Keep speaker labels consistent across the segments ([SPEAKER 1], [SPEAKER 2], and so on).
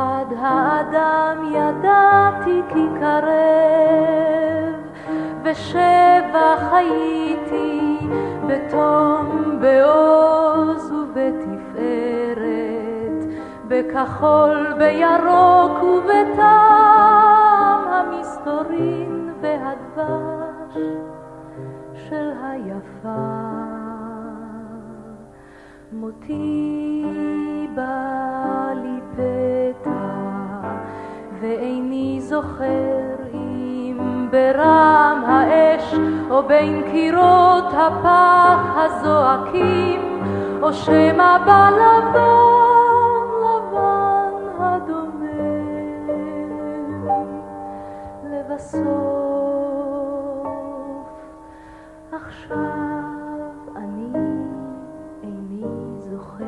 [SPEAKER 1] כאחד האדם ידעתי כי קרב, ושבע חייתי בתום בעוז ובתפארת, בכחול בירוק ובטעם המסתורין והדבש של היפה. מותי בא לי פתע ואיני זוכר אם ברם האש או בין קירות הפח הזועקים, או שמא בלבן לבן הדומם. לבסוף עכשיו אני איני זוכר.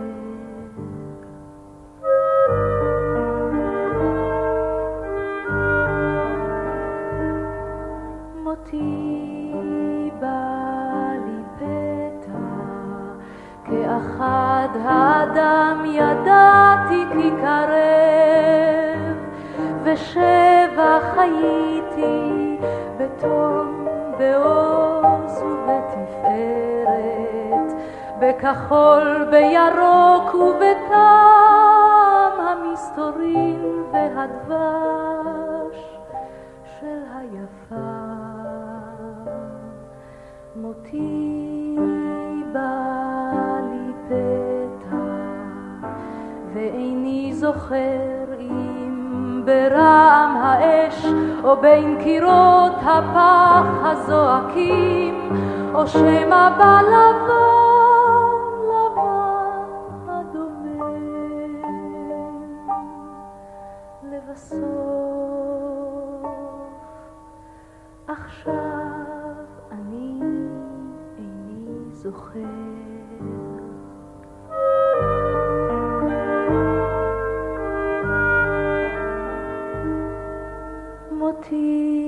[SPEAKER 1] מותי בא לי פתע, כאחד האדם ידעתי כי קרב, ושבע חייתי בתום בעוז ובתפארת, בכחול בירוק ובטעם המסתורין והדבש של היפה. מותי בא לי פתע ואיני זוכר אם ברעם האש או בין קירות הפח הזועקים, או שמא בלבן לבן הדומם. לבסוף עכשיו אני איני זוכר. מותי